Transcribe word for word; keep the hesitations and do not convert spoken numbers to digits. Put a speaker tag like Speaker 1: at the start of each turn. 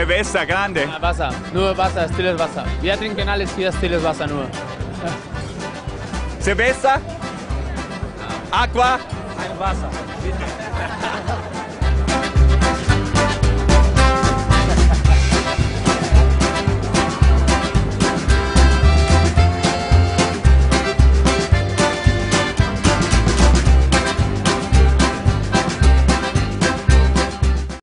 Speaker 1: Cerveza, grande.
Speaker 2: Ah, Wasser, nur Wasser, stilles Wasser. Wir trinken alles hier stilles Wasser nur.
Speaker 1: Cerveza. Aqua.
Speaker 2: Ein Wasser.